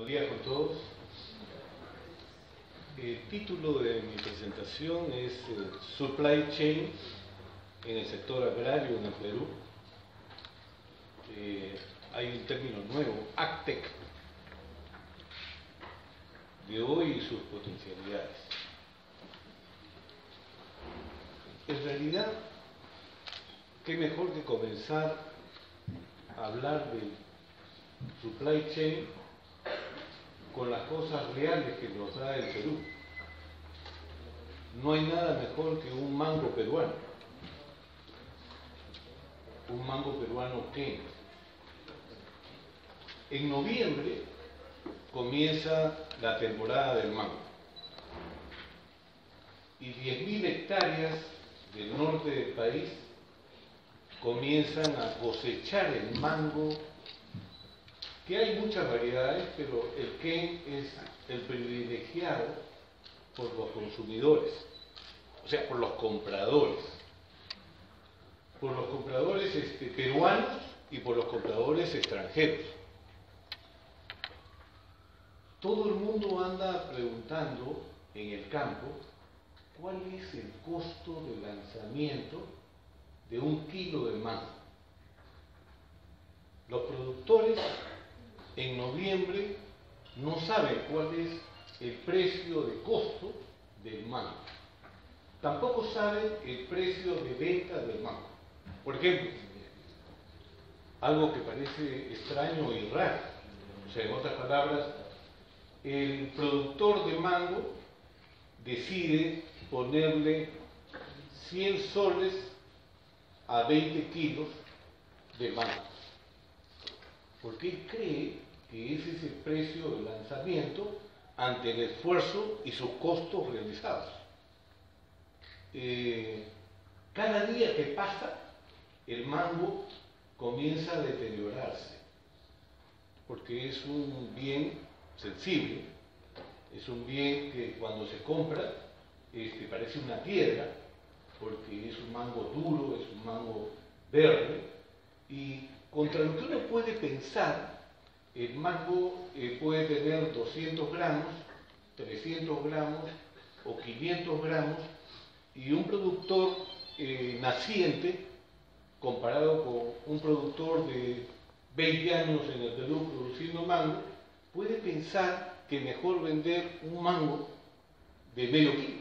Buenos días con todos. El título de mi presentación es Supply Chain en el sector agrario en el Perú. Hay un término nuevo, AgTech, de hoy y sus potencialidades. En realidad, qué mejor que comenzar a hablar de supply chain con las cosas reales que nos da el Perú. No hay nada mejor que un mango peruano. ¿Un mango peruano qué? En noviembre comienza la temporada del mango. Y 10.000 hectáreas del norte del país comienzan a cosechar el mango, que hay muchas variedades, pero el Ken es el privilegiado por los consumidores, o sea, por los compradores peruanos y por los compradores extranjeros. Todo el mundo anda preguntando en el campo cuál es el costo de lanzamiento de 1 kilo de mango. Los productores en noviembre no saben cuál es el precio de costo del mango. Tampoco saben el precio de venta del mango. Por ejemplo, algo que parece extraño y raro. O sea, en otras palabras, el productor de mango decide ponerle 100 soles a 20 kilos de mango, porque él cree que ese es el precio de lanzamiento ante el esfuerzo y sus costos realizados. Cada día que pasa, el mango comienza a deteriorarse, porque es un bien sensible, es un bien que cuando se compra parece una piedra, porque es un mango duro, es un mango verde, y contra lo que uno puede pensar, el mango puede tener 200 gramos, 300 gramos o 500 gramos, y un productor naciente, comparado con un productor de 20 años en el Perú produciendo mango, puede pensar que mejor vender un mango de medio kilo.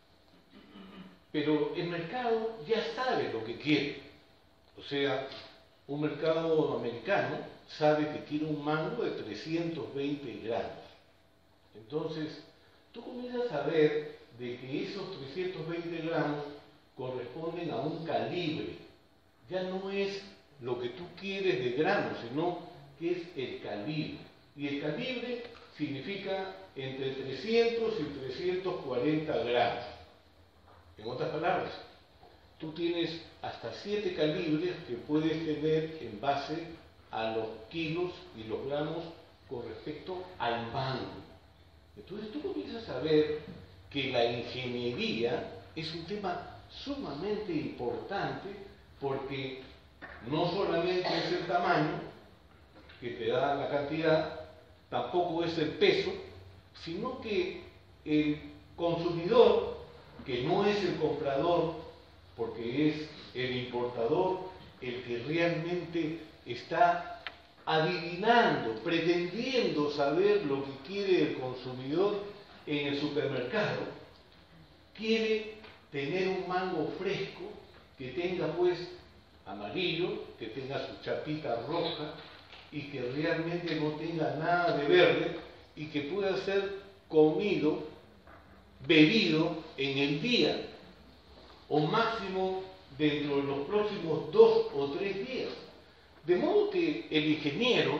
Pero el mercado ya sabe lo que quiere. O sea, un mercado americano sabe que quiere un mango de 320 gramos. Entonces, tú comienzas a ver de que esos 320 gramos corresponden a un calibre. Ya no es lo que tú quieres de gramos, sino que es el calibre. Y el calibre significa entre 300 y 340 gramos. En otras palabras, tú tienes hasta 7 calibres que puedes tener en base a los kilos y los gramos con respecto al mango. Entonces tú comienzas a ver que la ingeniería es un tema sumamente importante, porque no solamente es el tamaño que te da la cantidad, tampoco es el peso, sino que el consumidor, que no es el comprador, porque es el importador el que realmente está adivinando, pretendiendo saber lo que quiere el consumidor en el supermercado, quiere tener un mango fresco, que tenga pues amarillo, que tenga su chapita roja y que realmente no tenga nada de verde y que pueda ser comido, bebido en el día o máximo dentro de los próximos 2 o 3 días. De modo que el ingeniero,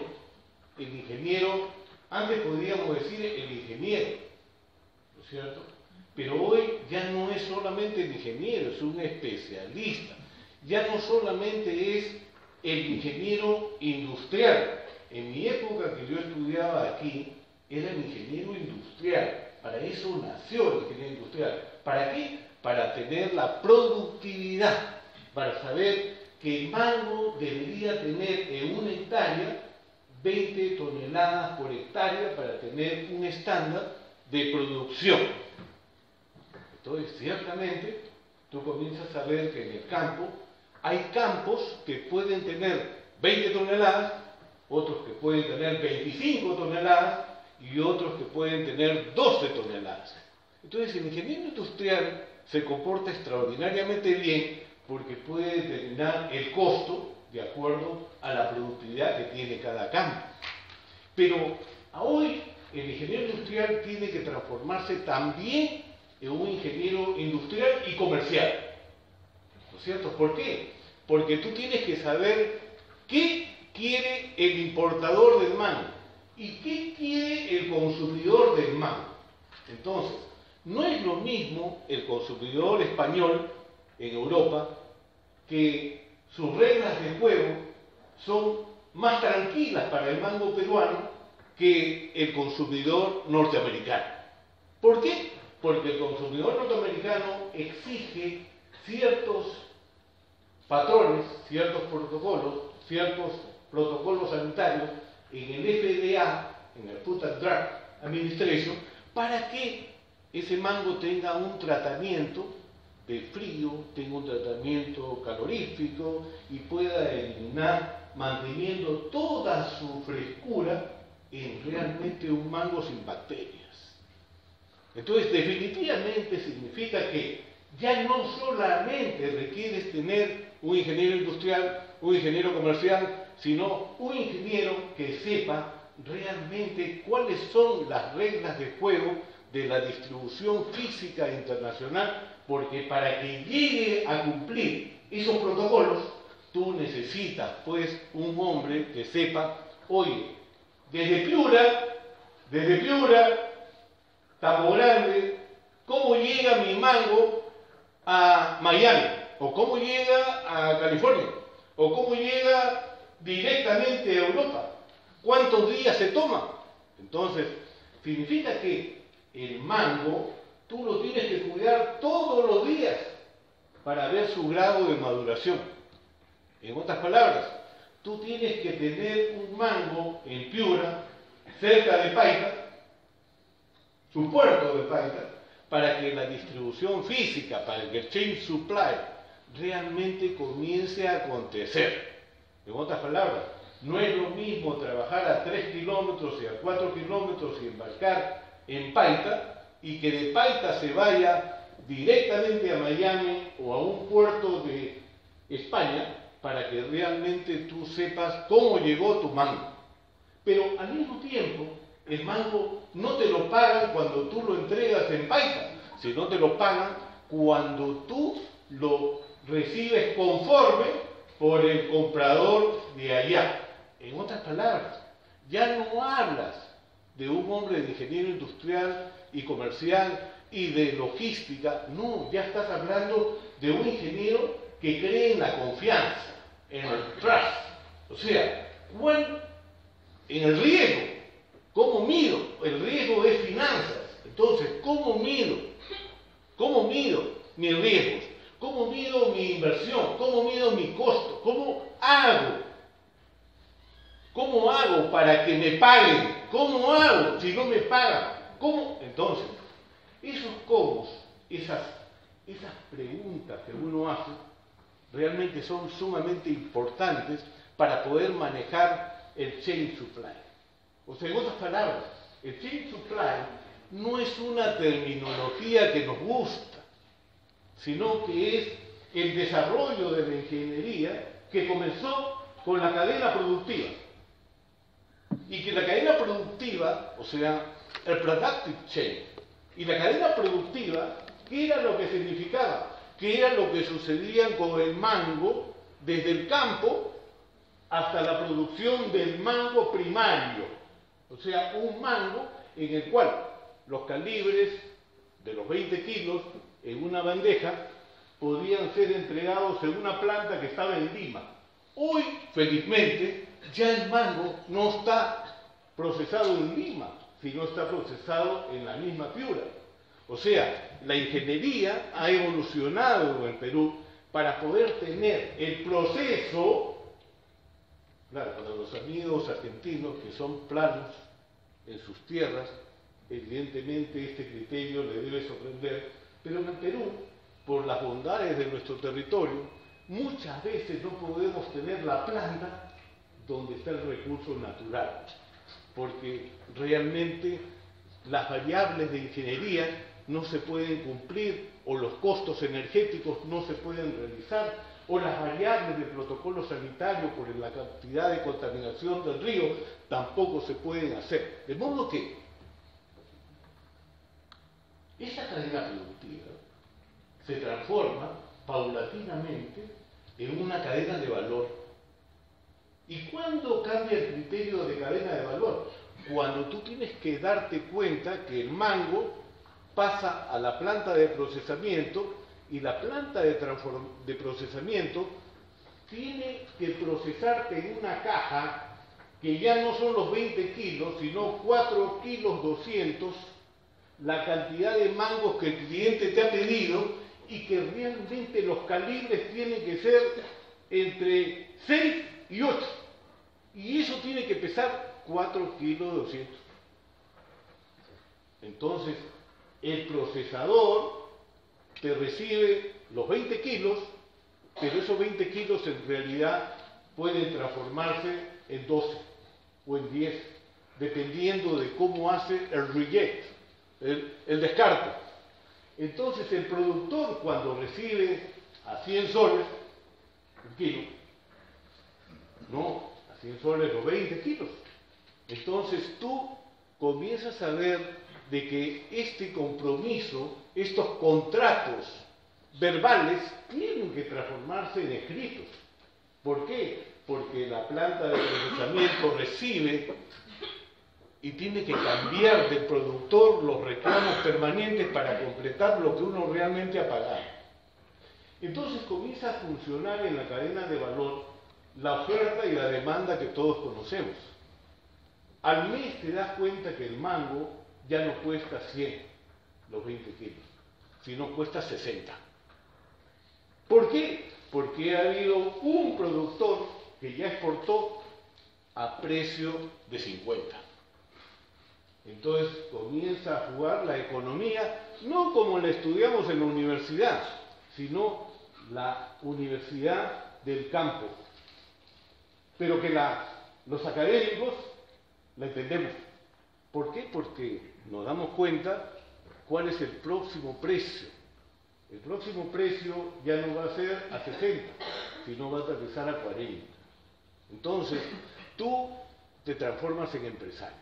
antes podríamos decir el ingeniero, ¿no es cierto? Pero hoy ya no es solamente el ingeniero, es un especialista. Ya no solamente es el ingeniero industrial. En mi época que yo estudiaba aquí, era el ingeniero industrial. Para eso nació el ingeniero industrial. ¿Para qué? Para tener la productividad, para saber que el mango debería tener en 1 hectárea 20 toneladas por hectárea para tener un estándar de producción. Entonces, ciertamente, tú comienzas a ver que en el campo hay campos que pueden tener 20 toneladas, otros que pueden tener 25 toneladas y otros que pueden tener 12 toneladas. Entonces, el ingeniero industrial se comporta extraordinariamente bien porque puede determinar el costo de acuerdo a la productividad que tiene cada campo. Pero hoy el ingeniero industrial tiene que transformarse también en un ingeniero industrial y comercial. ¿No es cierto? ¿Por qué? Porque tú tienes que saber qué quiere el importador del mango y qué quiere el consumidor del mango. Entonces, no es lo mismo el consumidor español en Europa, que sus reglas de juego son más tranquilas para el mango peruano que el consumidor norteamericano. ¿Por qué? Porque el consumidor norteamericano exige ciertos patrones, ciertos protocolos sanitarios en el FDA, en el Food and Drug Administration, para que ese mango tenga un tratamiento de frío, tenga un tratamiento calorífico y pueda eliminar, manteniendo toda su frescura en realmente un mango sin bacterias. Entonces, definitivamente significa que ya no solamente requieres tener un ingeniero industrial, un ingeniero comercial, sino un ingeniero que sepa realmente cuáles son las reglas de juego de la distribución física internacional, porque para que llegue a cumplir esos protocolos, tú necesitas pues un hombre que sepa, oye, desde Piura, Tambo Grande, cómo llega mi mango a Miami, o cómo llega a California, o cómo llega directamente a Europa, cuántos días se toma. Entonces, significa que el mango tú lo tienes que cuidar todos los días para ver su grado de maduración. En otras palabras, tú tienes que tener un mango en Piura, cerca de Paita, su puerto de Paita, para que la distribución física, para que el chain supply realmente comience a acontecer. En otras palabras, no es lo mismo trabajar a 3 kilómetros y a 4 kilómetros y embarcar en Paita, y que de Paita se vaya directamente a Miami o a un puerto de España, para que realmente tú sepas cómo llegó tu mango. Pero al mismo tiempo, el mango no te lo pagan cuando tú lo entregas en Paita, sino te lo pagan cuando tú lo recibes conforme por el comprador de allá. En otras palabras, ya no hablas de un hombre de ingeniero industrial y comercial y de logística, no, ya estás hablando de un ingeniero que cree en la confianza, en el trust, o sea, en el riesgo. ¿Cómo mido? El riesgo es finanzas. Entonces, ¿cómo mido? ¿Cómo mido mis riesgos? ¿Cómo mido mi inversión? ¿Cómo mido mi costo? ¿Cómo hago? ¿Cómo hago para que me paguen? ¿Cómo hago si no me pagan? ¿Cómo? Entonces, esos cómo, esas preguntas que uno hace, realmente son sumamente importantes para poder manejar el chain supply. O sea, en otras palabras, el chain supply no es una terminología que nos gusta, sino que es el desarrollo de la ingeniería que comenzó con la cadena productiva. Y que la cadena productiva, o sea, el productive chain, y la cadena productiva, ¿qué era lo que significaba? ¿Qué era lo que sucedía con el mango desde el campo hasta la producción del mango primario? O sea, un mango en el cual los calibres de los 20 kilos en una bandeja podían ser entregados en una planta que estaba en Lima. Hoy, felizmente, ya el mango no está procesado en Lima, sino está procesado en la misma Piura. O sea, la ingeniería ha evolucionado en Perú para poder tener el proceso Claro, para los amigos argentinos que son planos en sus tierras, evidentemente este criterio le debe sorprender, pero en el Perú, por las bondades de nuestro territorio, muchas veces no podemos tener la planta donde está el recurso natural, porque realmente las variables de ingeniería no se pueden cumplir, o los costos energéticos no se pueden realizar, o las variables del protocolo sanitario por la cantidad de contaminación del río tampoco se pueden hacer. De modo que esa cadena productiva se transforma paulatinamente en una cadena de valor. ¿Y cuándo cambia el criterio de cadena de valor? Cuando tú tienes que darte cuenta que el mango pasa a la planta de procesamiento y la planta de procesamiento tiene que procesarte en una caja que ya no son los 20 kilos, sino 4 kilos 200, la cantidad de mangos que el cliente te ha pedido y que realmente los calibres tienen que ser entre 6 y 8. Y eso tiene que pesar 4 kilos 200. Entonces, el procesador te recibe los 20 kilos, pero esos 20 kilos en realidad pueden transformarse en 12 o en 10, dependiendo de cómo hace el reject, el descarte. Entonces el productor, cuando recibe a 100 soles un kilo, no, a 100 soles los 20 kilos, entonces tú comienzas a ver de que este compromiso, estos contratos verbales, tienen que transformarse en escritos. ¿Por qué? Porque la planta de procesamiento recibe y tiene que cambiar del productor los reclamos permanentes para completar lo que uno realmente ha pagado. Entonces comienza a funcionar en la cadena de valor la oferta y la demanda que todos conocemos. Al mes te das cuenta que el mango ya no cuesta 100, los 20 kilos, sino cuesta 60. ¿Por qué? Porque ha habido un productor que ya exportó a precio de 50. Entonces comienza a jugar la economía, no como la estudiamos en la universidad, sino la universidad del campo. Pero que los académicos la entendemos. ¿Por qué? Porque nos damos cuenta cuál es el próximo precio. El próximo precio ya no va a ser a 60, sino va a aterrizar a 40. Entonces, tú te transformas en empresario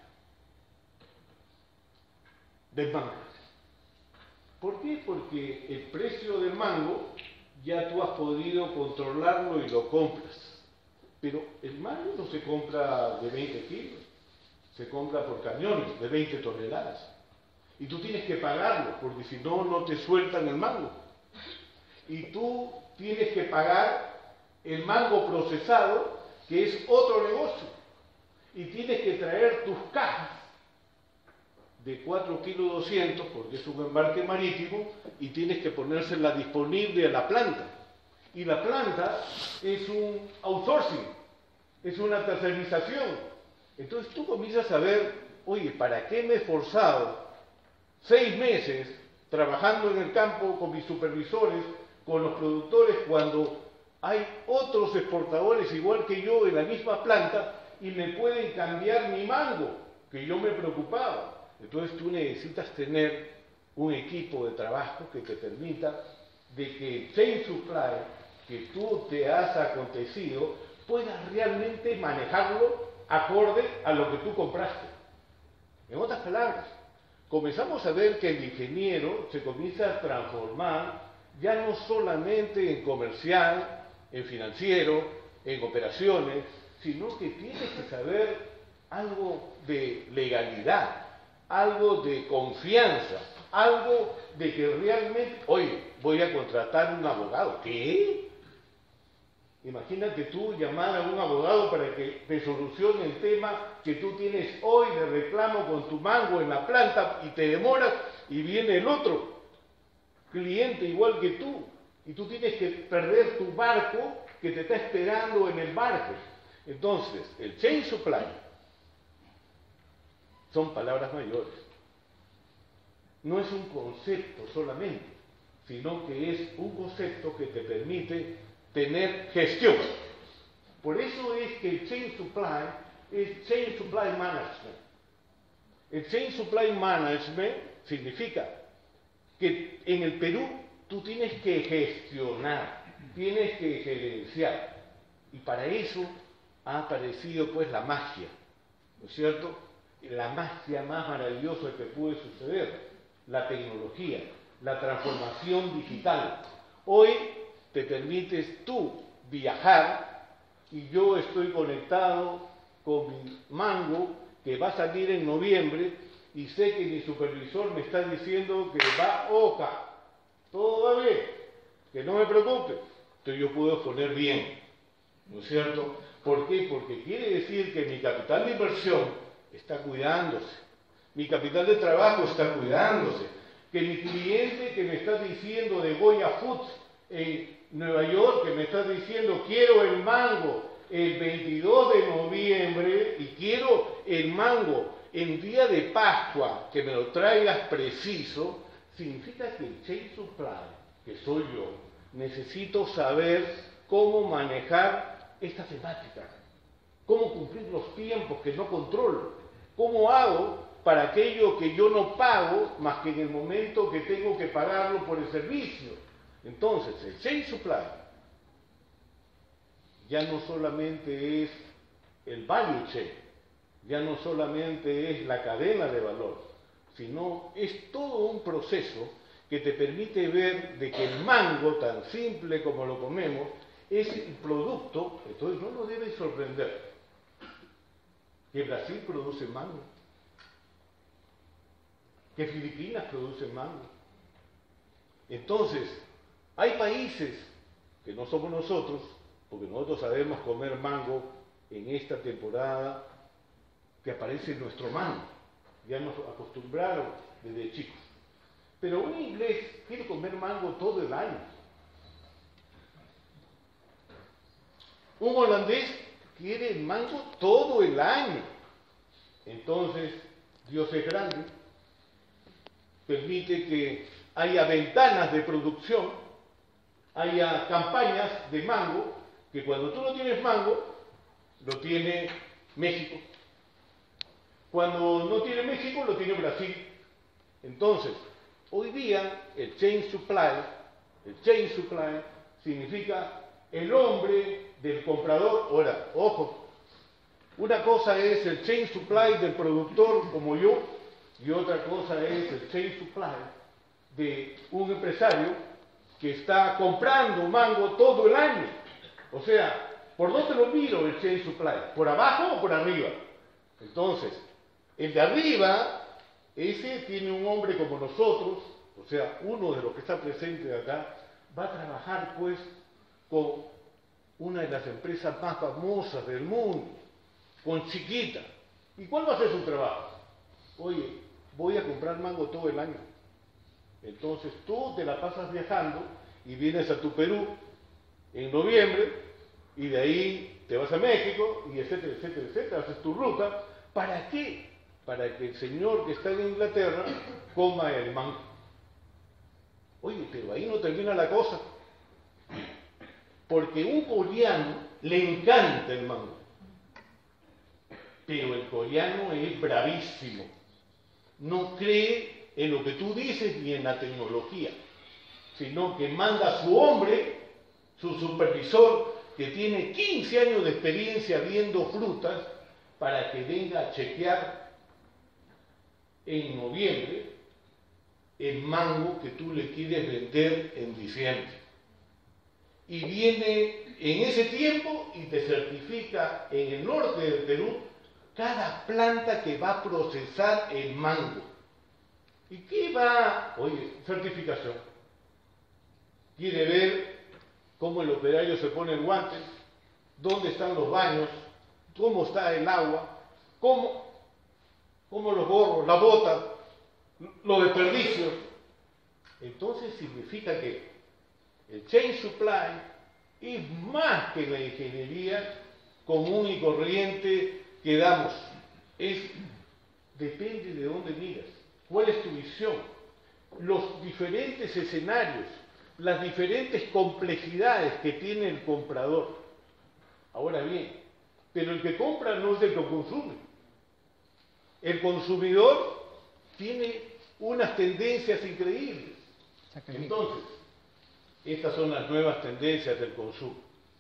del mango. ¿Por qué? Porque el precio del mango ya tú has podido controlarlo y lo compras. Pero el mango no se compra de 20 kilos, se compra por camiones de 20 toneladas. Y tú tienes que pagarlo, porque si no, no te sueltan el mango. Y tú tienes que pagar el mango procesado, que es otro negocio. Y tienes que traer tus cajas de 4 kilos 200, porque es un embarque marítimo, y tienes que ponérsela disponible a la planta. Y la planta es un outsourcing, es una tercerización. Entonces tú comienzas a ver, oye, ¿para qué me he esforzado 6 meses trabajando en el campo con mis supervisores, con los productores, cuando hay otros exportadores igual que yo en la misma planta y me pueden cambiar mi mango, que yo me preocupaba? Entonces tú necesitas tener un equipo de trabajo que te permita de que el chain supply que tú te has acontecido puedas realmente manejarlo acorde a lo que tú compraste. En otras palabras, comenzamos a ver que el ingeniero se comienza a transformar ya no solamente en comercial, en financiero, en operaciones, sino que tiene que saber algo de legalidad, algo de confianza, algo de que realmente, oye, voy a contratar un abogado. ¿Qué? Imagínate tú llamar a un abogado para que te solucione el tema que tú tienes hoy de reclamo con tu mango en la planta y te demoras y viene el otro cliente igual que tú y tú tienes que perder tu barco que te está esperando en el barco. Entonces, el chain supply son palabras mayores. No es un concepto solamente, sino que es un concepto que te permite tener gestión. Por eso es que el chain supply es chain supply management. El chain supply management significa que en el Perú tú tienes que gestionar, tienes que gerenciar. Y para eso ha aparecido pues la magia, ¿no es cierto? La magia más maravillosa que puede suceder, la tecnología, la transformación digital. Hoy te permites tú viajar y yo estoy conectado con mi mango que va a salir en noviembre y sé que mi supervisor me está diciendo que va oca, todo va bien, que no me preocupe. Entonces yo puedo poner bien, ¿no es cierto? ¿Por qué? Porque quiere decir que mi capital de inversión está cuidándose, mi capital de trabajo está cuidándose, que mi cliente que me está diciendo de Goya Foods en Nueva York, que me está diciendo quiero el mango el 22 de noviembre y quiero el mango en día de Pascua, que me lo traigas preciso, significa que el chain supply, que soy yo, necesito saber cómo manejar esta temática, cómo cumplir los tiempos que no controlo, cómo hago para aquello que yo no pago más que en el momento que tengo que pagarlo por el servicio. Entonces, el chain supply ya no solamente es el value chain, ya no solamente es la cadena de valor, sino es todo un proceso que te permite ver de que el mango, tan simple como lo comemos, es el producto. Entonces no nos debe sorprender que Brasil produce mango, que Filipinas produce mango. Entonces, hay países que no somos nosotros, porque nosotros sabemos comer mango en esta temporada que aparece nuestro mango. Ya nos acostumbraron desde chicos. Pero un inglés quiere comer mango todo el año. Un holandés quiere el mango todo el año. Entonces, Dios es grande, permite que haya ventanas de producción, haya campañas de mango, que cuando tú no tienes mango, lo tiene México. Cuando no tiene México, lo tiene Brasil. Entonces, hoy día el chain supply significa el hombre del comprador. Ahora, ojo, una cosa es el chain supply del productor como yo, y otra cosa es el chain supply de un empresario que está comprando mango todo el año. O sea, ¿por dónde lo miro el chain supply? ¿Por abajo o por arriba? Entonces, el de arriba, ese tiene un hombre como nosotros, o sea, uno de los que está presente acá, va a trabajar pues con una de las empresas más famosas del mundo, con Chiquita. ¿Y cuál va a ser su trabajo? Oye, voy a comprar mango todo el año. Entonces tú te la pasas viajando y vienes a tu Perú en noviembre y de ahí te vas a México y etcétera, etcétera, etcétera, haces tu ruta. ¿Para qué? Para que el señor que está en Inglaterra coma el mango. Oye, pero ahí no termina la cosa. Porque un coreano le encanta el mango. Pero el coreano es bravísimo. No cree en lo que tú dices ni en la tecnología, sino que manda a su hombre, su supervisor, que tiene 15 años de experiencia viendo frutas, para que venga a chequear en noviembre el mango que tú le quieres vender en diciembre. Y viene en ese tiempo y te certifica en el norte del Perú cada planta que va a procesar el mango. ¿Y qué va? Oye, certificación. Quiere ver cómo el operario se pone el guante, dónde están los baños, cómo está el agua, cómo los gorros, la bota, los desperdicios. Entonces significa que el chain supply es más que la ingeniería común y corriente que damos. Depende de dónde miras, cuál es tu visión, los diferentes escenarios, las diferentes complejidades que tiene el comprador. Ahora bien, pero el que compra no es el que consume. El consumidor tiene unas tendencias increíbles. Entonces, estas son las nuevas tendencias del consumo.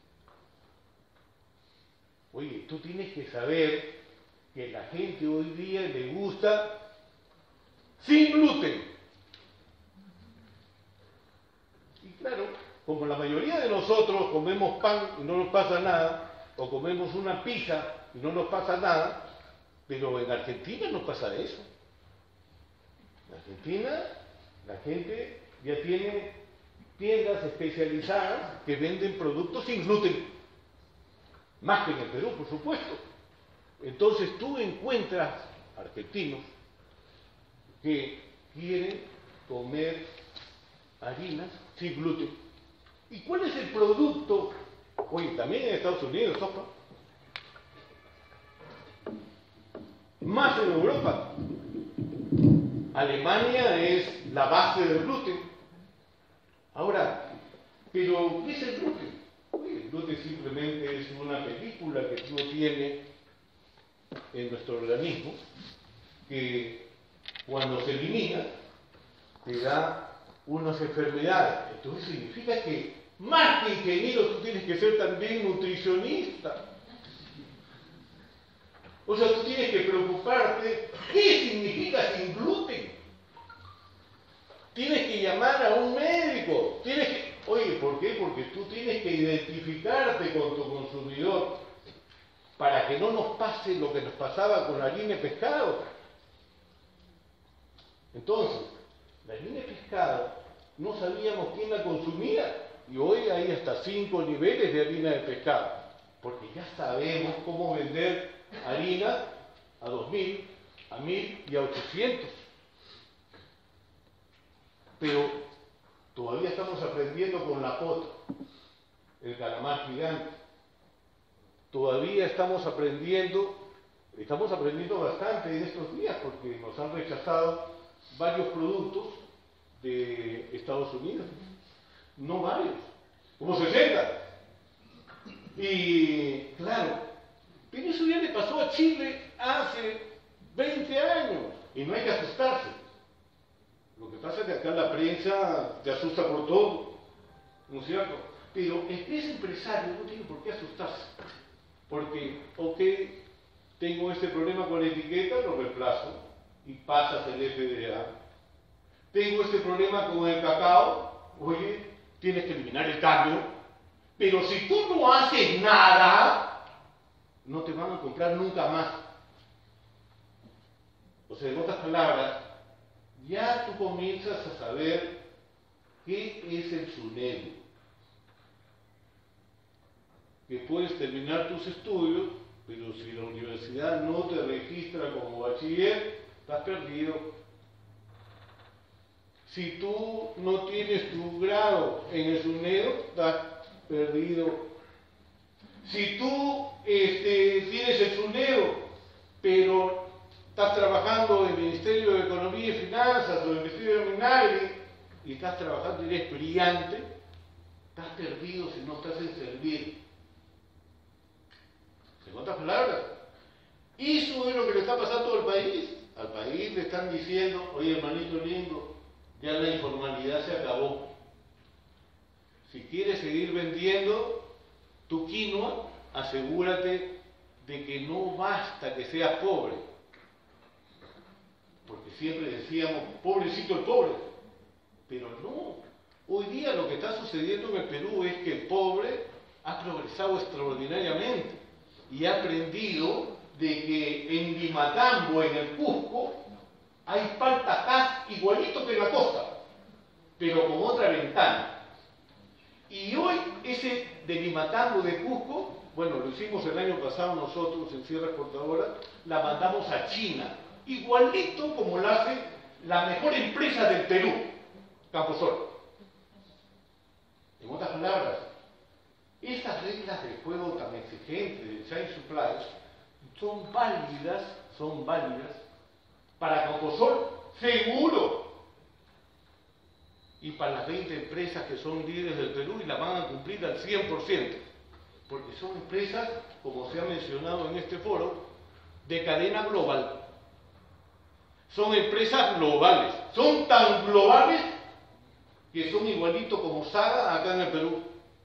Oye, tú tienes que saber que la gente hoy día le gusta sin gluten. Y claro, como la mayoría de nosotros comemos pan y no nos pasa nada, o comemos una pizza y no nos pasa nada, pero en Argentina no pasa eso. En Argentina la gente ya tiene tiendas especializadas que venden productos sin gluten, más que en el Perú, por supuesto. Entonces tú encuentras argentinos que quieren comer harinas sin gluten. ¿Y cuál es el producto? Oye, también en Estados Unidos, sopa. Más en Europa. Alemania es la base del gluten. Ahora, ¿pero qué es el gluten? Oye, el gluten simplemente es una película que no tiene en nuestro organismo, que cuando se elimina te da unas enfermedades. Entonces significa que más que ingeniero tú tienes que ser también nutricionista. O sea, tú tienes que preocuparte qué significa sin gluten. Tienes que llamar a un médico. Oye, ¿por qué? Porque tú tienes que identificarte con tu consumidor para que no nos pase lo que nos pasaba con la harina de pescado. Entonces, la harina de pescado no sabíamos quién la consumía y hoy hay hasta 5 niveles de harina de pescado, porque ya sabemos cómo vender harina a 2.000, a 1.000 y a 800. Pero todavía estamos aprendiendo con la pota, el calamar gigante. Todavía estamos aprendiendo bastante en estos días porque nos han rechazado varios productos de Estados Unidos. No varios, como 60. Y claro, pero eso ya le pasó a Chile hace 20 años y no hay que asustarse. Lo que pasa es que acá la prensa te asusta por todo, ¿no es cierto? Pero el que es empresario no tiene por qué asustarse. Porque, ok, tengo este problema con la etiqueta, lo reemplazo y pasas el FDA. Tengo este problema con el cacao, oye, tienes que eliminar el cambio. Pero si tú no haces nada, no te van a comprar nunca más. O sea, en otras palabras, ya tú comienzas a saber qué es el SUNEDU. Que puedes terminar tus estudios, pero si la universidad no te registra como bachiller, estás perdido. Si tú no tienes tu grado en el SUNEDU, estás perdido. Si tú tienes el SUNEDU, pero estás trabajando en el Ministerio de Economía y Finanzas o en el Ministerio de Minagri y estás trabajando y eres brillante, estás perdido si no estás en servir. En otras palabras, eso es lo que le está pasando al país. Al país le están diciendo, oye hermanito lindo, ya la informalidad se acabó. Si quieres seguir vendiendo tu quinoa, asegúrate de que no basta que seas pobre. Porque siempre decíamos, pobrecito el pobre. Pero no. Hoy día lo que está sucediendo en el Perú es que el pobre ha progresado extraordinariamente y ha aprendido de que en Limatambo, en el Cusco, hay palta igualito que en la costa, pero con otra ventana. Y hoy ese de Limatambo de Cusco, bueno, lo hicimos el año pasado nosotros en Sierra Exportadora, la mandamos a China, igualito como la hace la mejor empresa del Perú, Camposol. En otras palabras, Esas reglas de juego tan exigentes del Chain Supply son válidas para Camposol, seguro, y para las 20 empresas que son líderes del Perú y las van a cumplir al 100%, porque son empresas, como se ha mencionado en este foro, de cadena global. Son empresas globales, son tan globales que son igualitos como Saga acá en el Perú.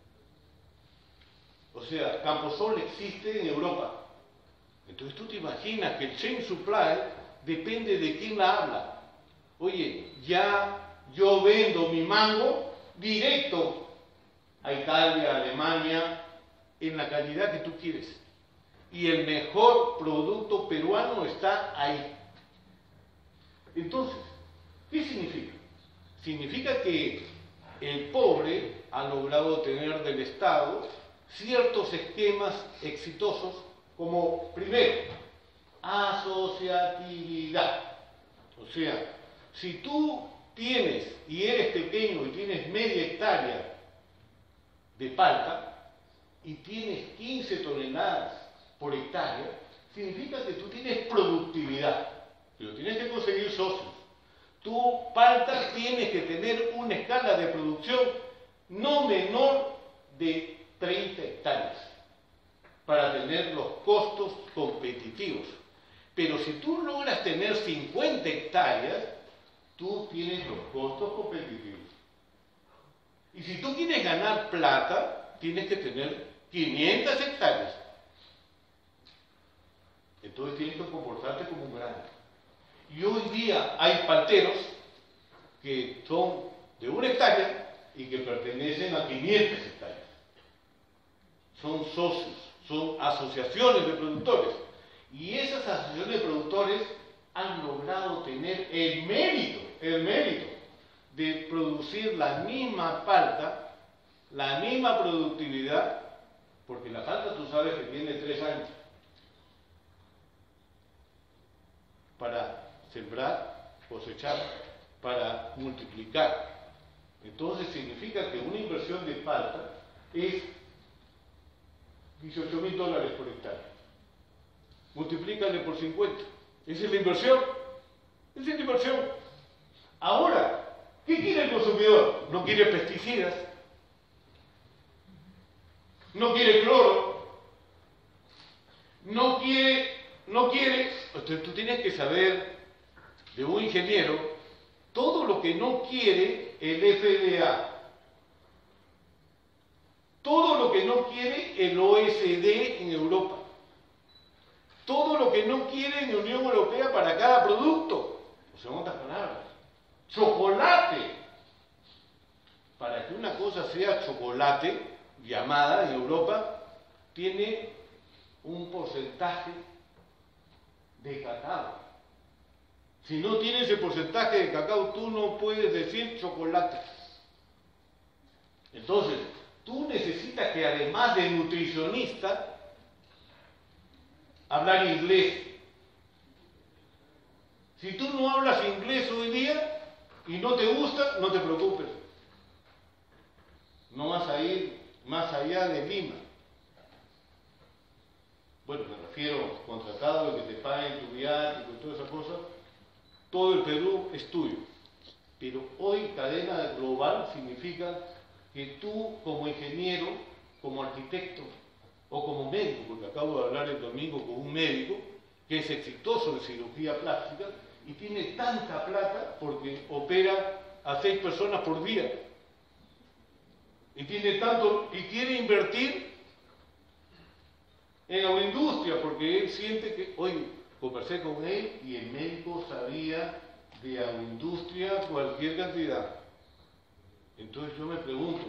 O sea, Camposol existe en Europa. Entonces tú te imaginas que el Chain Supply depende de quién la habla. Oye, ya yo vendo mi mango directo a Italia, a Alemania, en la calidad que tú quieres. Y el mejor producto peruano está ahí. Entonces, ¿qué significa? Significa que el pobre ha logrado tener del Estado ciertos esquemas exitosos como, primero, asociatividad. O sea, si tú tienes y eres pequeño y tienes media hectárea de palta y tienes 15 toneladas por hectárea, significa que tú tienes productividad, pero tienes que conseguir socios. Tu palta tienes que tener una escala de producción no menor de 30 hectáreas para tener los costos competitivos. Pero si tú logras tener 50 hectáreas, tú tienes los costos competitivos. Y si tú quieres ganar plata, tienes que tener 500 hectáreas. Entonces tienes que comportarte como un grande. Y hoy día hay palteros que son de 1 hectárea y que pertenecen a 500 hectáreas. Son socios, son asociaciones de productores. Y esas asociaciones de productores han logrado tener el mérito de producir la misma palta, la misma productividad, porque la palta tú sabes que tiene 3 años para sembrar, cosechar, para multiplicar. Entonces significa que una inversión de palta es $18.000 por hectárea. Multiplícale por 50. Esa es la inversión. Esa es la inversión. Ahora, ¿qué quiere el consumidor? No quiere pesticidas, no quiere cloro, no quiere. Entonces tú tienes que saber de un ingeniero todo lo que no quiere el FDA, todo lo que no quiere el OECD en Europa, todo lo que no quiere en la Unión Europea para cada producto. O sea, en otras palabras, chocolate. Para que una cosa sea chocolate, llamada en Europa, tiene un porcentaje de cacao. Si no tiene ese porcentaje de cacao, tú no puedes decir chocolate. Entonces, tú necesitas que además de nutricionista, hablar inglés. Si tú no hablas inglés hoy día y no te gusta, no te preocupes. No vas a ir más allá de Lima. Bueno, me refiero contratado, que te paguen tu viático y toda esa cosa. Todo el Perú es tuyo. Pero hoy cadena global significa que tú como ingeniero, como arquitecto o como médico, porque acabo de hablar el domingo con un médico que es exitoso en cirugía plástica y tiene tanta plata porque opera a 6 personas por día. Y tiene tanto, y quiere invertir en la industria, porque él siente que, oye, conversé con él y el médico sabía de agroindustria cualquier cantidad. Entonces yo me pregunto,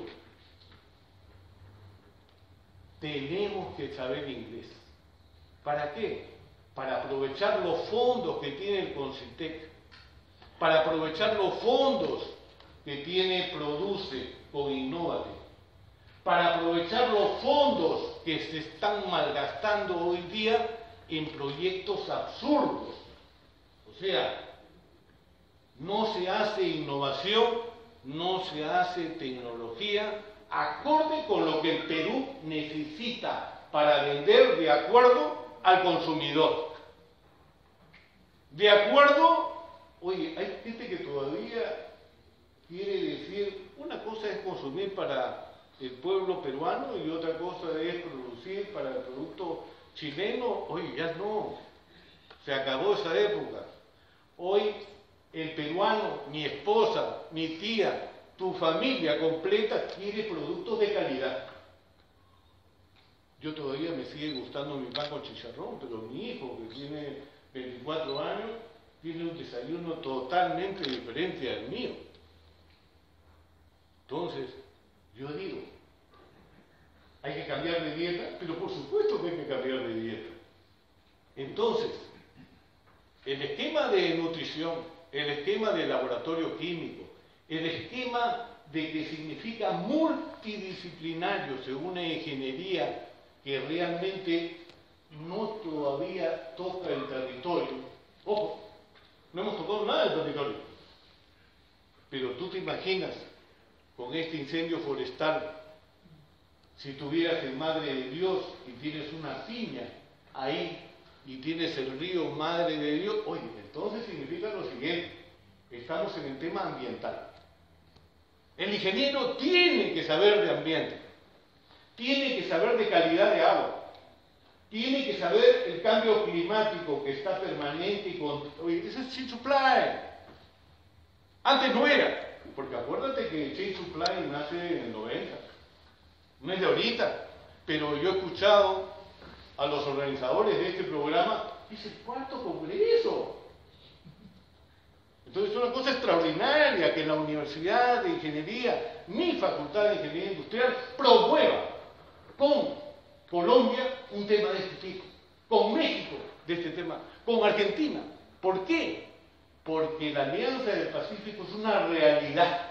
tenemos que saber inglés. ¿Para qué? Para aprovechar los fondos que tiene el Concitec, para aprovechar los fondos que tiene Produce con Innovate, para aprovechar los fondos que se están malgastando hoy día en proyectos absurdos. O sea, no se hace innovación, no se hace tecnología acorde con lo que el Perú necesita para vender de acuerdo al consumidor. De acuerdo, oye, hay gente que todavía quiere decir, una cosa es consumir para el pueblo peruano y otra cosa es producir para el producto chileno. Oye, ya no, se acabó esa época. Hoy el peruano, mi esposa, mi tía, tu familia completa quiere productos de calidad. Yo todavía me sigue gustando mi pan con chicharrón, pero mi hijo, que tiene 24 años, tiene un desayuno totalmente diferente al mío. Entonces, yo digo, hay que cambiar de dieta, pero por supuesto que hay que cambiar de dieta. Entonces, el esquema de nutrición, el esquema de laboratorio químico, el esquema de que significa multidisciplinario según una ingeniería que realmente no todavía toca el territorio. Ojo, no hemos tocado nada del territorio. Pero tú te imaginas, con este incendio forestal, si tuvieras el Madre de Dios y tienes una piña ahí y tienes el río Madre de Dios, oye, entonces significa lo siguiente, estamos en el tema ambiental. El ingeniero tiene que saber de ambiente, tiene que saber de calidad de agua, tiene que saber el cambio climático que está permanente y con... Oye, ese es Chain Supply. Antes no era, porque acuérdate que Chain Supply nace en el 90, no es de ahorita, pero yo he escuchado a los organizadores de este programa, es el cuarto congreso. Entonces es una cosa extraordinaria que la Universidad de Ingeniería, mi Facultad de Ingeniería Industrial, promueva con Colombia un tema de este tipo, con México de este tema, con Argentina. ¿Por qué? Porque la Alianza del Pacífico es una realidad.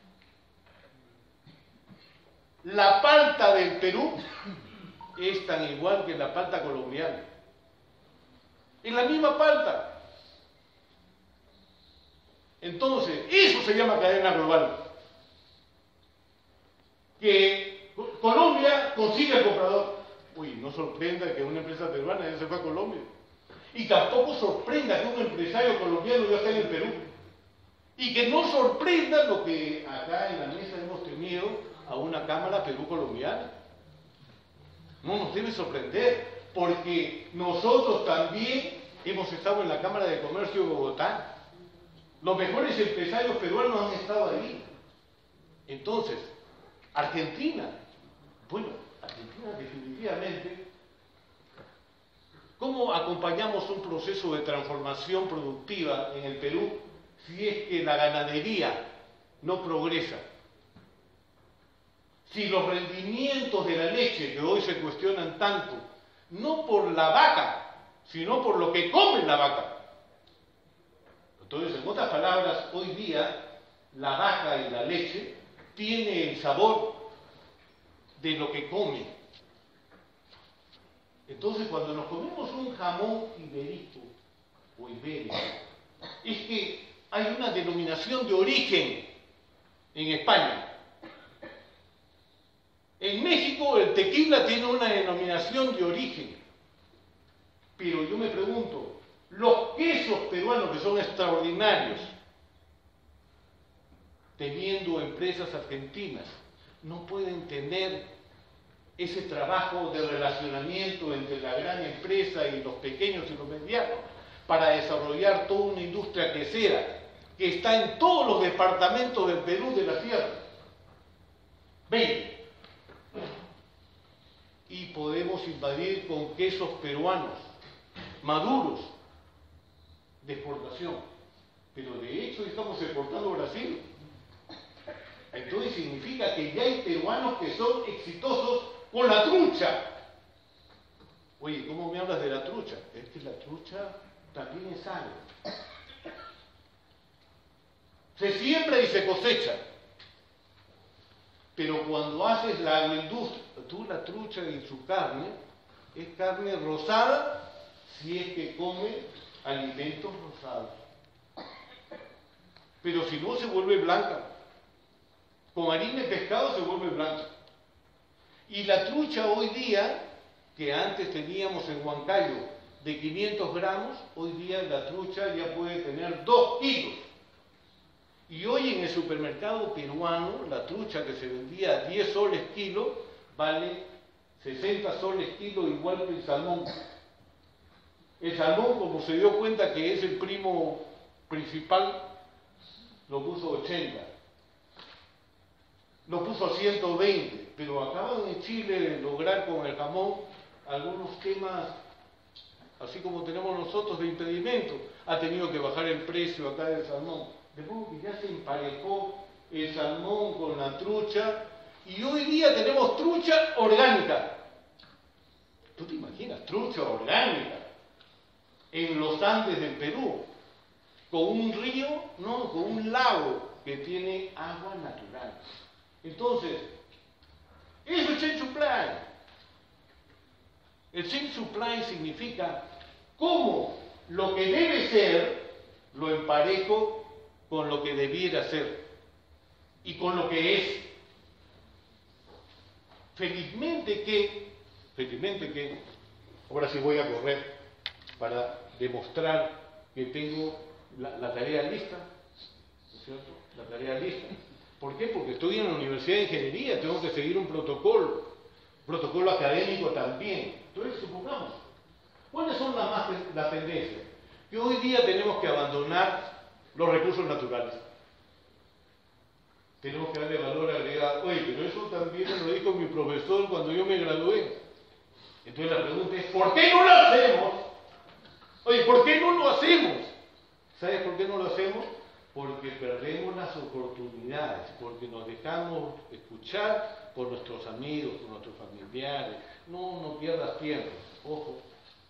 La palta del Perú es tan igual que la palta colombiana. Es la misma palta. Entonces, eso se llama cadena global. Que Colombia consigue el comprador. Uy, no sorprenda que una empresa peruana ya se fue a Colombia. Y tampoco sorprenda que un empresario colombiano ya esté en el Perú. Y que no sorprenda lo que acá en la mesa hemos tenido a una Cámara Perú-Colombiana. No nos debe sorprender, porque nosotros también hemos estado en la Cámara de Comercio de Bogotá. Los mejores empresarios peruanos han estado ahí. Entonces, Argentina, bueno, Argentina definitivamente, ¿cómo acompañamos un proceso de transformación productiva en el Perú si es que la ganadería no progresa? Si los rendimientos de la leche que hoy se cuestionan tanto, no por la vaca, sino por lo que come la vaca. Entonces, en otras palabras, hoy día la vaca y la leche tiene el sabor de lo que come. Entonces, cuando nos comemos un jamón ibérico o ibérico, es que hay una denominación de origen en España. En México el tequila tiene una denominación de origen. Pero yo me pregunto, los quesos peruanos que son extraordinarios, teniendo empresas argentinas, no pueden tener ese trabajo de relacionamiento entre la gran empresa y los pequeños y los medianos para desarrollar toda una industria quesera que está en todos los departamentos del Perú de la sierra. 20. Y podemos invadir con quesos peruanos maduros de exportación, pero de hecho estamos exportando a Brasil. Entonces significa que ya hay peruanos que son exitosos con la trucha. Oye, ¿cómo me hablas de la trucha? Es que la trucha también es sana. Se siembra y se cosecha. Pero cuando haces la agroindustria, tú la trucha y su carne, es carne rosada si es que come alimentos rosados. Pero si no, se vuelve blanca. Con harina y pescado se vuelve blanca. Y la trucha hoy día, que antes teníamos en Huancayo de 500 gramos, hoy día la trucha ya puede tener 2 kilos. Y hoy en el supermercado peruano, la trucha que se vendía a 10 soles kilo, vale 60 soles kilo, igual que el salmón. El salmón, como se dio cuenta que es el primo principal, lo puso 80. Lo puso a 120, pero acaban en Chile de lograr con el jamón algunos temas, así como tenemos nosotros, de impedimento. Ha tenido que bajar el precio acá del salmón. De modo que ya se emparejó el salmón con la trucha, y hoy día tenemos trucha orgánica. ¿Tú te imaginas? Trucha orgánica en los Andes del Perú, con un río, no, con un lago que tiene agua natural. Entonces, eso es Chain Supply. El Chain Supply significa cómo lo que debe ser lo emparejo con lo que debiera ser y con lo que es. Felizmente que, ahora sí voy a correr para demostrar que tengo la tarea lista, ¿no es cierto? La tarea lista. ¿Por qué? Porque estoy en la Universidad de Ingeniería, tengo que seguir un protocolo académico también. Entonces, supongamos, ¿cuáles son las tendencias? Que hoy día tenemos que abandonar los recursos naturales. Tenemos que darle valor agregado. Oye, pero eso también me lo dijo mi profesor cuando yo me gradué. Entonces la pregunta es, ¿por qué no lo hacemos? Oye, ¿por qué no lo hacemos? ¿Sabes por qué no lo hacemos? Porque perdemos las oportunidades, porque nos dejamos escuchar por nuestros amigos, por nuestros familiares. No pierdas tiempo. Ojo.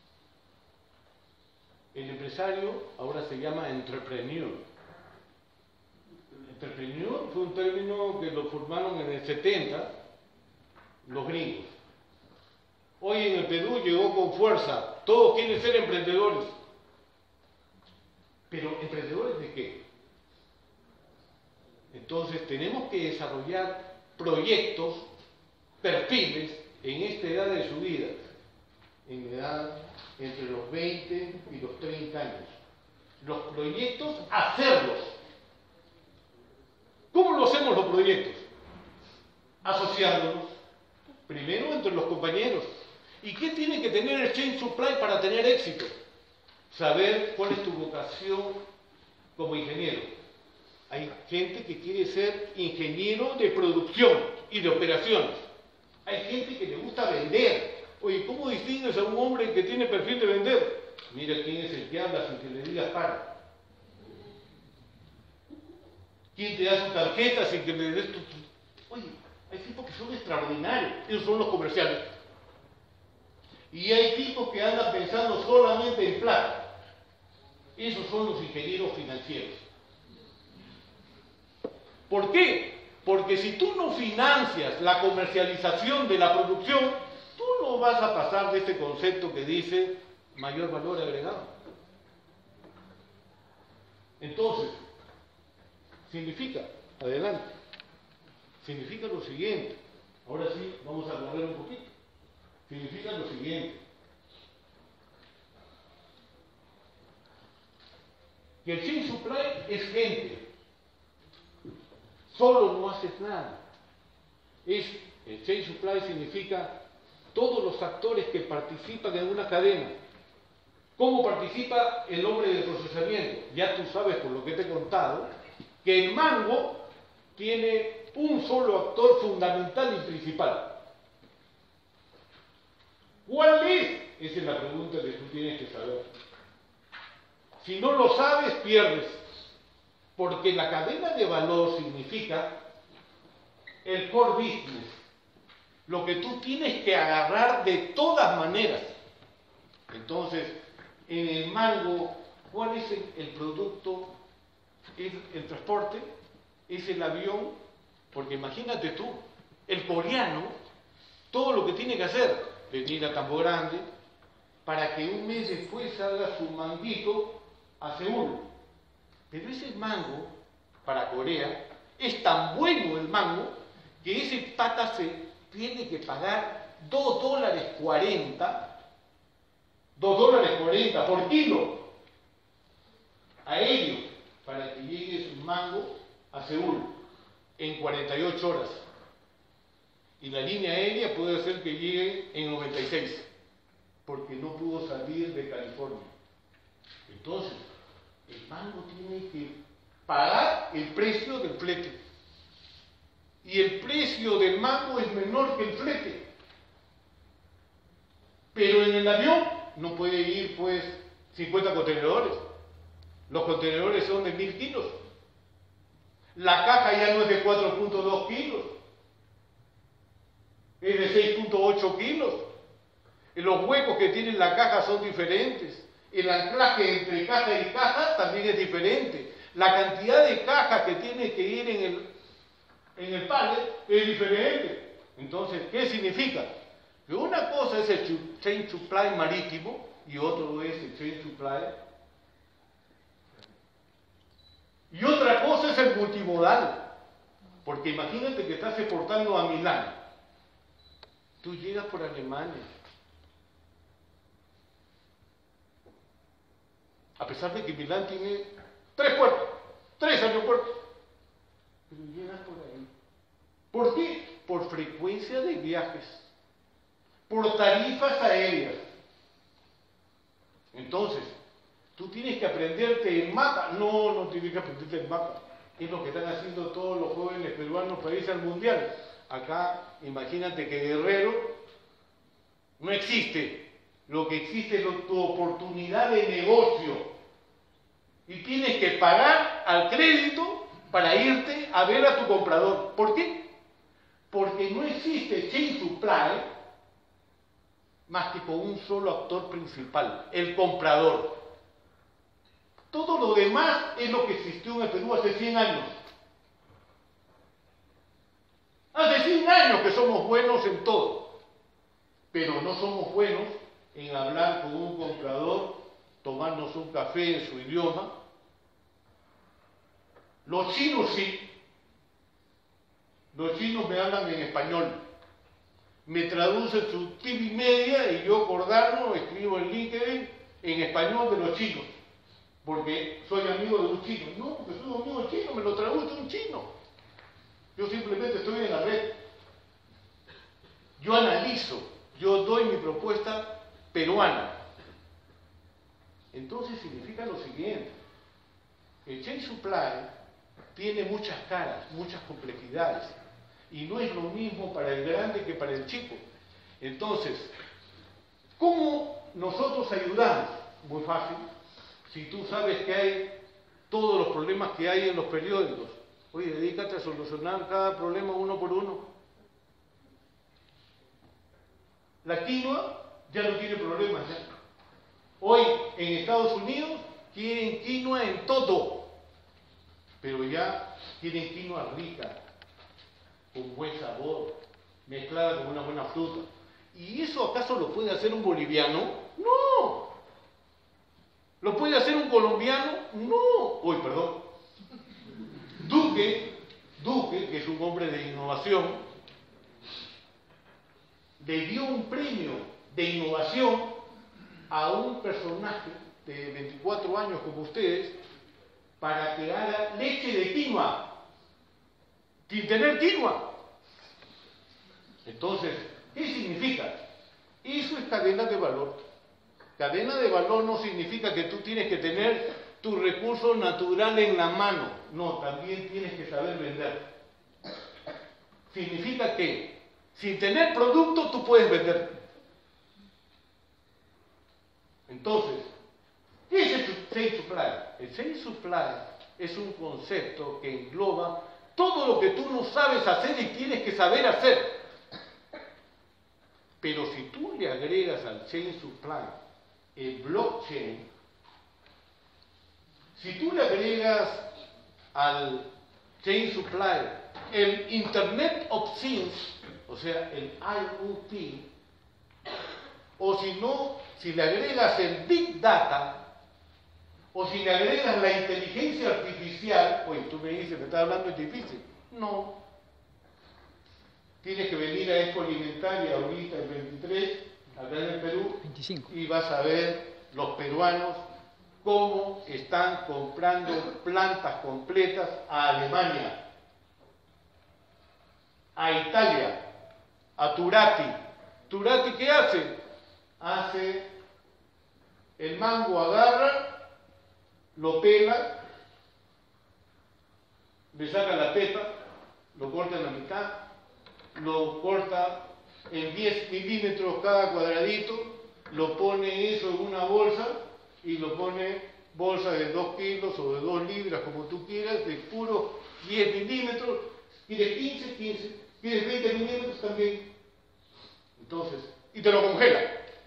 El empresario ahora se llama entrepreneur. Entrepreneur fue un término que lo formaron en el 70 los gringos. Hoy en el Perú llegó con fuerza. Todos quieren ser emprendedores. ¿Pero emprendedores de qué? Entonces tenemos que desarrollar proyectos, perfiles en esta edad de su vida, en edad entre los 20 y los 30 años. Los proyectos, hacerlos. ¿Cómo lo hacemos los proyectos? Asociándonos. Primero entre los compañeros. ¿Y qué tiene que tener el Chain Supply para tener éxito? Saber cuál es tu vocación como ingeniero. Hay gente que quiere ser ingeniero de producción y de operaciones. Hay gente que le gusta vender. Oye, ¿cómo distingues a un hombre que tiene perfil de vender? Mira quién es el que habla sin que le digas para. ¿Quién te da su tarjeta sin que le des tu... Oye, hay tipos que son extraordinarios. Esos son los comerciales. Y hay tipos que andan pensando solamente en plata. Esos son los ingenieros financieros. ¿Por qué? Porque si tú no financias la comercialización de la producción, tú no vas a pasar de este concepto que dice mayor valor agregado. Entonces, significa, adelante, significa lo siguiente. Ahora sí, vamos a correr un poquito. Significa lo siguiente. Que el Chain Supply es gente. Solo no haces nada. El Chain Supply significa todos los actores que participan en una cadena. ¿Cómo participa el hombre del procesamiento? Ya tú sabes, por lo que te he contado, que el mango tiene un solo actor fundamental y principal. ¿Cuál es? Esa es la pregunta que tú tienes que saber. Si no lo sabes, pierdes. Porque la cadena de valor significa el core business. Lo que tú tienes que agarrar de todas maneras. Entonces, en el mango, ¿cuál es el producto? ¿Es el transporte? ¿Es el avión? Porque imagínate tú, el coreano, todo lo que tiene que hacer, venir a Campo Grande, para que un mes después salga su manguito a Seúl. Pero ese mango, para Corea, es tan bueno el mango, que ese pata tiene que pagar $2.40 por kilo aéreo para que llegue su mango a Seúl en 48 horas. Y la línea aérea puede ser que llegue en 96, porque no pudo salir de California. Entonces, el mango tiene que pagar el precio del flete. Y el precio del mango es menor que el flete. Pero en el avión no puede ir, pues, 50 contenedores. Los contenedores son de 1000 kilos. La caja ya no es de 4.2 kilos. Es de 6.8 kilos. Los huecos que tiene la caja son diferentes. El anclaje entre caja y caja también es diferente. La cantidad de cajas que tiene que ir en el pallet es diferente. Entonces, ¿qué significa? Que una cosa es el chain supply marítimo y otro es el chain supply. Y otra cosa es el multimodal. Porque imagínate que estás exportando a Milán. Tú llegas por Alemania. A pesar de que Milán tiene 3 puertos, 3 aeropuertos. Pero llegas por ahí. ¿Por qué? Por frecuencia de viajes. Por tarifas aéreas. Entonces, tú tienes que aprenderte el mapa. No, no tienes que aprenderte el mapa. Es lo que están haciendo todos los jóvenes peruanos para irse al mundial. Acá, imagínate que Guerrero no existe. Lo que existe es tu oportunidad de negocio. Y tienes que pagar al crédito para irte a ver a tu comprador. ¿Por qué? Porque no existe chain supply más que con un solo actor principal, el comprador. Todo lo demás es lo que existió en el Perú hace 100 años. Hace 100 años que somos buenos en todo, pero no somos buenos en hablar con un comprador, tomarnos un café en su idioma. Los chinos sí. Los chinos me hablan en español. Me traducen su TV media y yo, Cordano, escribo en LinkedIn en español de los chinos. Porque soy amigo de un chino. No, porque soy amigo de chino, me lo traduce un chino. Yo simplemente estoy en la red. Yo analizo, yo doy mi propuesta peruana. Entonces significa lo siguiente. El chain supply tiene muchas caras, muchas complejidades. Y no es lo mismo para el grande que para el chico. Entonces, ¿cómo nosotros ayudamos? Muy fácil. Si tú sabes que hay todos los problemas que hay en los periódicos, oye, dedícate a solucionar cada problema uno por uno. La quinoa ya no tiene problemas. ¿Ya? Hoy en Estados Unidos quieren quinoa en todo, pero ya quieren quinoa rica, con buen sabor, mezclada con una buena fruta. ¿Y eso acaso lo puede hacer un boliviano? No. ¿Lo puede hacer un colombiano? No. Uy, perdón. Duque, que es un hombre de innovación, le dio un premio de innovación a un personaje de 24 años como ustedes para que haga leche de quinoa sin tener quinoa. Entonces, ¿qué significa? Eso es cadena de valor. Cadena de valor no significa que tú tienes que tener tu recurso natural en la mano. No, también tienes que saber vender. Significa que sin tener producto tú puedes vender. Entonces, ¿qué es el chain supply? El chain supply es un concepto que engloba todo lo que tú no sabes hacer y tienes que saber hacer. Pero si tú le agregas al chain supply el blockchain, si tú le agregas al chain supply el Internet of Things, o sea, el IoT, o si no, si le agregas el Big Data, o si le agregas la inteligencia artificial, oye, tú me dices, me estás hablando de difícil. No. tienes que venir a Expo Alimentaria ahorita el 23, acá en el Perú, 25. Y vas a ver los peruanos cómo están comprando plantas completas a Alemania, a Italia, a Turati. ¿Turati qué hace? Hace el mango, agarra, lo pela, le saca la pepa, lo corta en la mitad, lo corta en 10 milímetros cada cuadradito, lo pone eso en una bolsa y lo pone bolsa de 2 kilos o de 2 libras, como tú quieras, de puro 10 milímetros, y de 15, y de 20 milímetros también. Entonces, y te lo congela.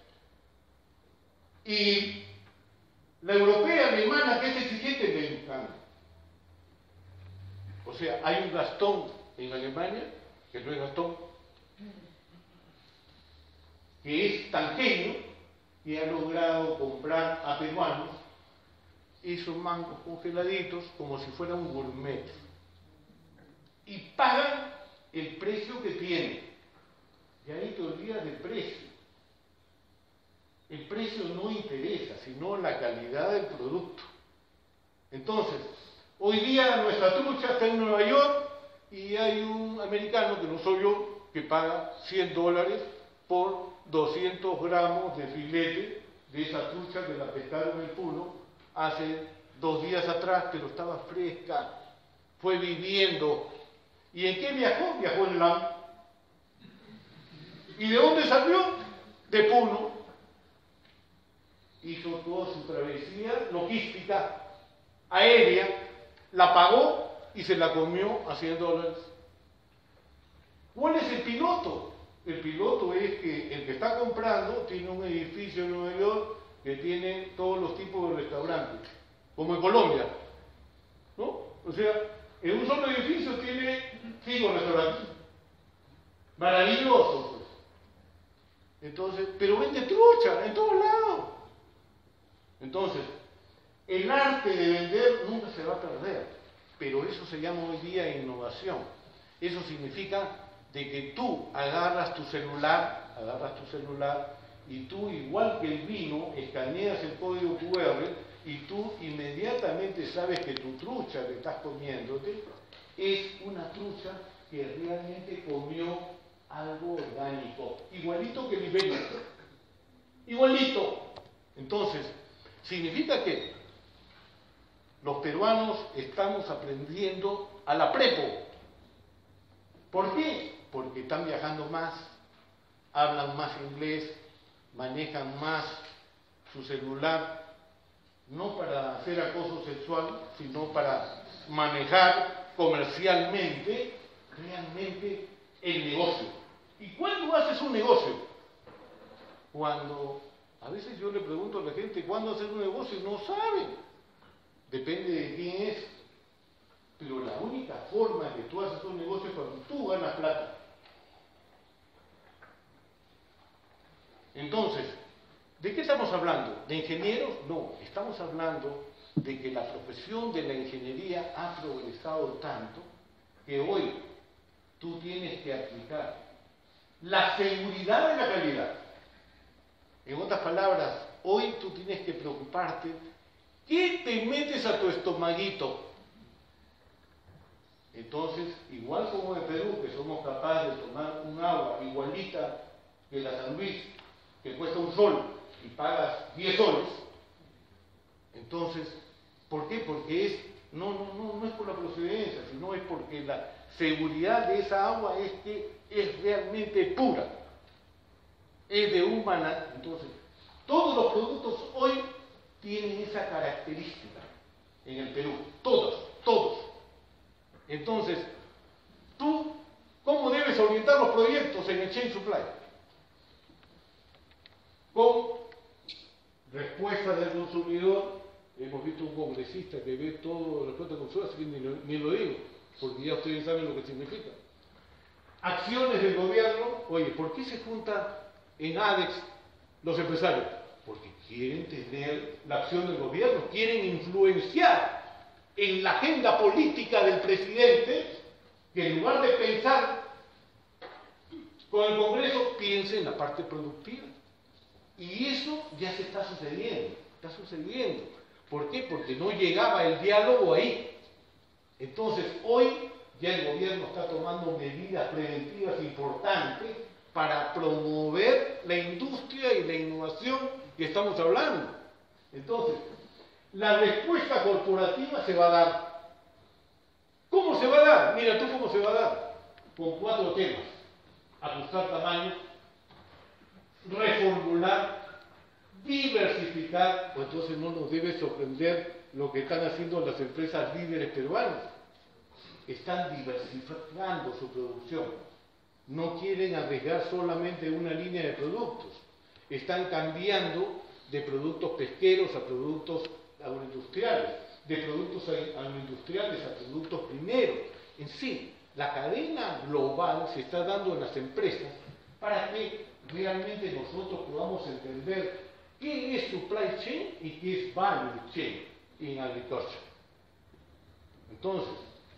Y la europea alemana, que es exigente, me encanta. O sea, hay un Gastón en Alemania, que no es Gastón, que es tan genio que ha logrado comprar a peruanos esos mangos congeladitos como si fuera un gourmet. Y pagan el precio que tienen. Y ahí te olvidas del precio. El precio no interesa, sino la calidad del producto. Entonces, hoy día nuestra trucha está en Nueva York y hay un americano, que no soy yo, que paga $100 por 200 gramos de filete de esa trucha que la pescaron en Puno hace 2 días atrás, pero estaba fresca, fue viviendo. ¿Y en qué viajó? Viajó en LAM. ¿Y de dónde salió? De Puno. Hizo toda su travesía logística aérea, la pagó y se la comió a $100. ¿Cuál es el piloto? El piloto es que el que está comprando tiene un edificio en Nueva York que tiene todos los tipos de restaurantes, como en Colombia, ¿no? O sea, en un solo edificio tiene 5 restaurantes. Maravilloso, pues. Entonces, pero vende trucha en todos lados. Entonces, el arte de vender nunca se va a perder, pero eso se llama hoy día innovación. Eso significa de que tú agarras tu celular y tú, igual que el vino, escaneas el código QR y tú inmediatamente sabes que tu trucha que estás comiéndote es una trucha que realmente comió algo orgánico, igualito que el ibérico, igualito. Entonces, significa que los peruanos estamos aprendiendo a la prepo. ¿Por qué? Porque están viajando más, hablan más inglés, manejan más su celular, no para hacer acoso sexual, sino para manejar comercialmente, realmente, el negocio. ¿Y cuándo haces un negocio? Cuando, a veces yo le pregunto a la gente, ¿cuándo hacer un negocio? No saben. Depende de quién es. Pero la única forma de que tú haces un negocio es cuando tú ganas plata. Entonces, ¿de qué estamos hablando? ¿De ingenieros? No, estamos hablando de que la profesión de la ingeniería ha progresado tanto que hoy tú tienes que aplicar la seguridad de la calidad. En otras palabras, hoy tú tienes que preocuparte qué te metes a tu estomaguito. Entonces, igual como en Perú, que somos capaces de tomar un agua igualita que la San Luis, que cuesta $1 y pagas 10 soles, entonces, ¿por qué? Porque no es por la procedencia, sino es porque la seguridad de esa agua es que es realmente pura, es de humana. Entonces, todos los productos hoy tienen esa característica en el Perú, todos. Entonces, tú, ¿cómo debes orientar los proyectos en el Chain Supply? Con respuesta del consumidor. Hemos visto un congresista que ve todo respuesta del consumidor, así que ni lo digo, porque ya ustedes saben lo que significa. Acciones del gobierno. Oye, ¿por qué se juntan en ADEX los empresarios? Porque quieren tener la acción del gobierno, quieren influenciar en la agenda política del presidente, que en lugar de pensar Con el Congreso piense en la parte productiva. Y eso ya se está sucediendo, ¿Por qué? Porque no llegaba el diálogo ahí. Entonces, hoy ya el gobierno está tomando medidas preventivas importantes para promover la industria y la innovación que estamos hablando. Entonces, la respuesta corporativa se va a dar. ¿Cómo se va a dar? Mira tú cómo se va a dar. Con 4 temas. Ajustar tamaño, reformular, diversificar. Pues entonces no nos debe sorprender lo que están haciendo las empresas líderes peruanas. Están diversificando su producción. No quieren arriesgar solamente una línea de productos. Están cambiando de productos pesqueros a productos agroindustriales, de productos agroindustriales a productos primeros. En sí, la cadena global se está dando en las empresas para que realmente nosotros podamos entender qué es supply chain y qué es value chain en agricultura. Entonces,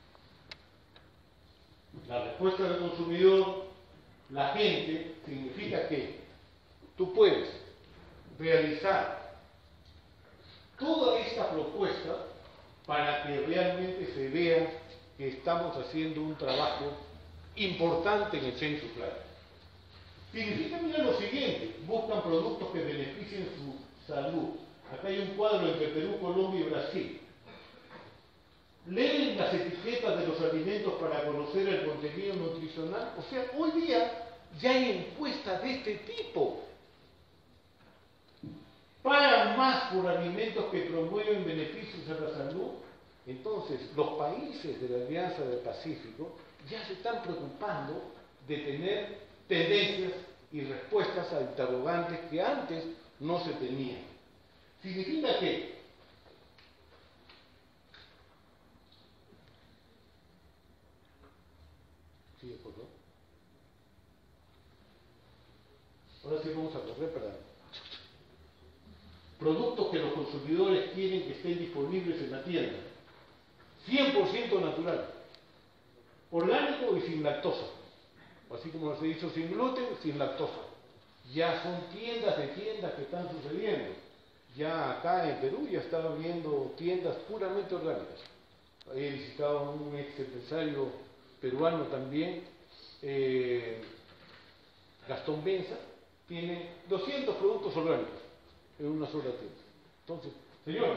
la respuesta del consumidor, la gente, significa que tú puedes realizar toda esta propuesta para que realmente se vea que estamos haciendo un trabajo importante en el chain supply. Significa, mira lo siguiente, buscan productos que beneficien su salud. Acá hay un cuadro entre Perú, Colombia y Brasil. Leen las etiquetas de los alimentos para conocer el contenido nutricional. O sea, hoy día ya hay encuestas de este tipo. ¿Pagan más por alimentos que promueven beneficios a la salud? Entonces, los países de la Alianza del Pacífico ya se están preocupando de tener tendencias y respuestas a interrogantes que antes no se tenían. Significa que sí, por favor. Ahora sí vamos a correr para productos que los consumidores quieren que estén disponibles en la tienda. 100% natural, orgánico y sin lactosa. Así como se hizo sin gluten, sin lactosa. Ya son tiendas de tiendas que están sucediendo. Ya acá en Perú ya estaba viendo tiendas puramente orgánicas. He visitado a un ex empresario peruano también, Gastón Benza, tiene 200 productos orgánicos en una sola tienda. Entonces, señores,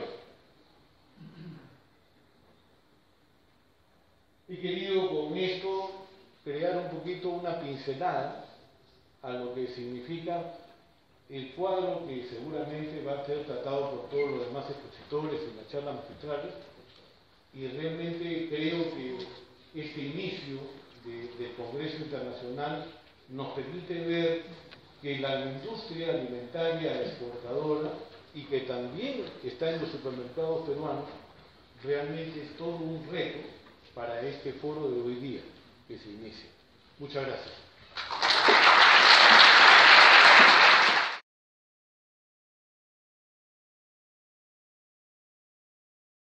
he querido con esto crear un poquito una pincelada a lo que significa el cuadro que seguramente va a ser tratado por todos los demás expositores en las charlas magistrales, y realmente creo que este inicio del Congreso Internacional nos permite ver que la industria alimentaria exportadora y que también está en los supermercados peruanos realmente es todo un reto para este foro de hoy día que se inicia. Muchas gracias.